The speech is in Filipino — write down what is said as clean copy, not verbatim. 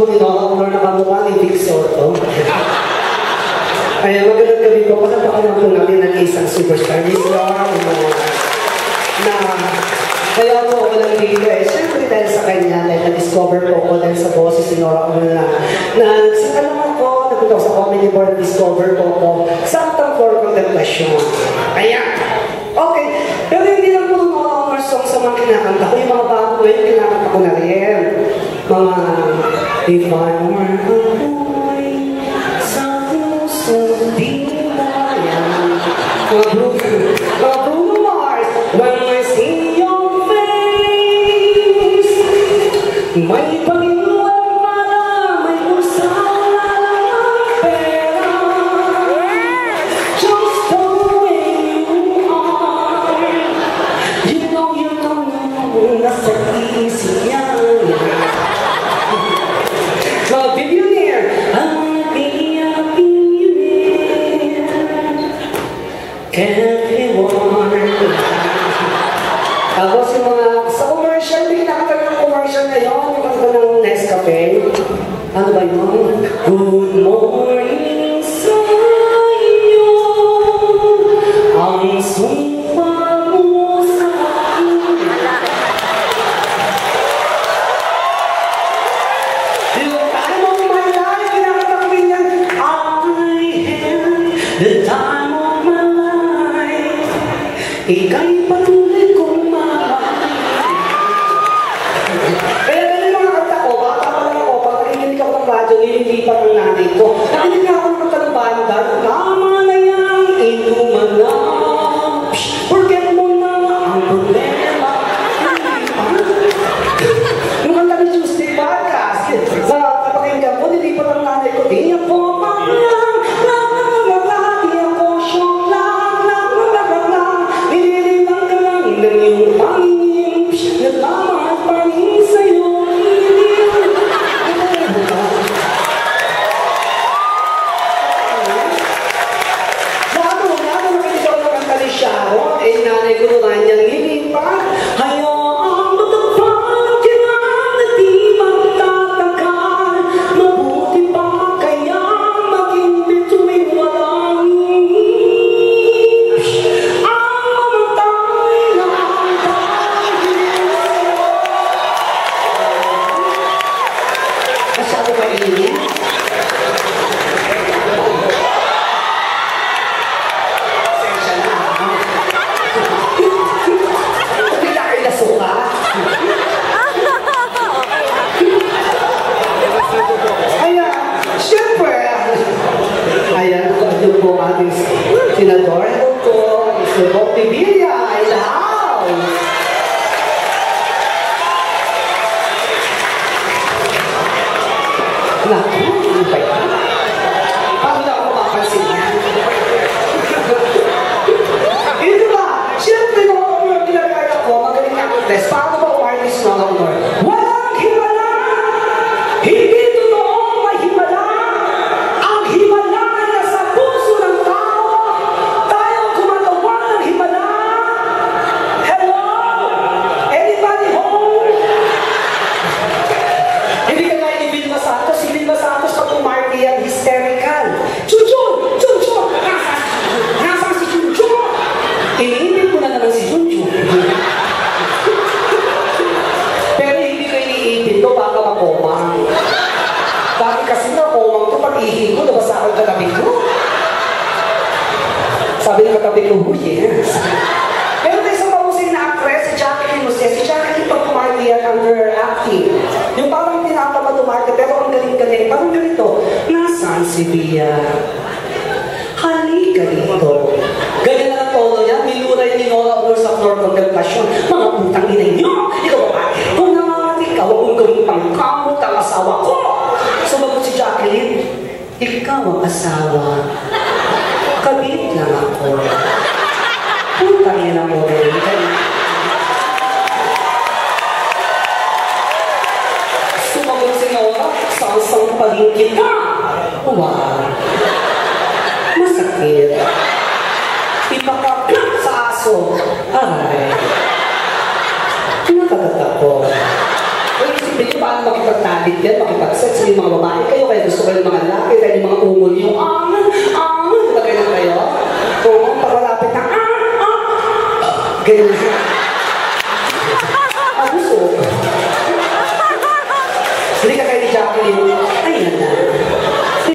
mo tinola na kamukha ni Vic Soto. Kaya magandang gabi po, pagkakaroon po namin ng isang superstar, Miss Laura na kaya po ako lang dito siyempre dahil sa kanya, dahil na-discover po ako dahil sa boses ni Nora na nagsatanong ako, napunta ko sa comedy board, discover po ako sa Actang for Contemplation. Kaya, okay, pero hindi lang po mga honor song sa mga kinakanta ko, yung mga bago ngayon, kinakanta ko na rin. Mga If I Were a Boy, sa puso di na yan. Mga Bruno Mars, When I See Your Face, may pag-iwan para may usala ng pera. Just the way you are, you know nasa isip niya. So, billionaire, I wanna be a billionaire. Can't be warm. Tapos yung mga, sa commercial, may nakatagal ng commercial ngayon, yung kanta ng Nescafe. Ano ba yun? Good morning sa'yo, ang sumpa mo sa akin. The time of my life, kinakanta ko rin yan. I had the time of my life. Ika'y patuloy kong mahal. Kaya ganun mga kanta ko, bata pa lang ako, pag narinig ako ng radyo, nililipat ng nanay ko. Nakinig nga ako ng kanta ng banda, tama na yan, inuman na. Forget mo na ang problema. Yung kanta ni Tuesday Podcast, sa kapakinggan ko, nililipat ng nanay ko, di ako lang. Yung pangingin, nagmamahal pa rin sa'yo. Bago nakikita ko ng kanta ni Sharon, nanay ko rin niyang lilipat. Hayaan matapang kailangan na di magtatagal. Mabuti pa kaya maging bituin walang masyado mainit. Sensya na. Bigla kayo nasuka. Kaya, syempre, ayan, ito po ating senador. Ito po, Mr. Bob Villa in the house. Naku, ano ba yan? Paano na ako mapansin yan? Ito ba? Siyempre mo ako yung pinagkaya ko, magaling ako test. Paano ba artist na ako, Lord? Walang himala! Hindi totoo may himala! Ang himala ay nasa puso ng tao! Tayo gumagawa ng himala! Hello? Anybody home? Hindi ka gaya ni Vilma Santos. Si Vilma Santos pag umarty yan, hysterical. Chunchun! Chunchun! Nasaan si Chunchun? Iniinit ko na naman si Chunchun. Pero hindi ko iniipit to, baka makomang. Dati kasi na komang to, pag ihin ko, nabasa ako yung katabi ko. Sabi ng katabi ko, oh yes. Pero may isang mahusay na actress, si Jacqueline Jose. Si Jacqueline pag umarty yan under acting. Yung parang tinatama tumarte, pero ang galing-galing. Parang ganito, nasaan si Bia? Halika dito. Ganyan na ang tono niya, miluray ni Nora Honor sa floor contemplation. Mga putang ina niyo! Ikaw ba? Kung naman ikaw, kung gawin pang kamot ang asawa ko! Sumagot si Jacqueline, ikaw ang asawa. Kabit lang ako. Putang ina mo rin. Sumagot si Nora, sangsang paging kita. Wow. Masakit. Ipakakak sa aso. Aray. Nakagatak ko. Kung isipin niyo paano makipagtalit yan, makipag-sex, yung mga Ganyan.